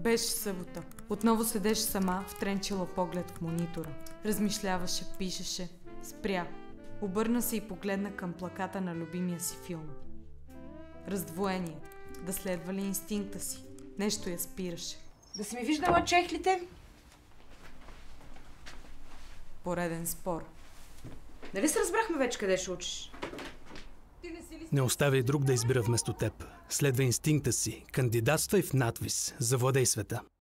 Беше събота. Отново седеше сама, втренчила поглед в монитора. Размишляваше, пишеше. Спря. Обърна се и погледна към плаката на любимия си филм. Раздвоение. Да следва ли инстинкта си? Нещо я спираше. Да си ми виждала чехлите? Пореден спор. Нали се разбрахме вече къде ще учиш? Не оставяй друг да избира вместо теб. Следвай инстинкта си. Кандидатствай в надвис. Завладей света.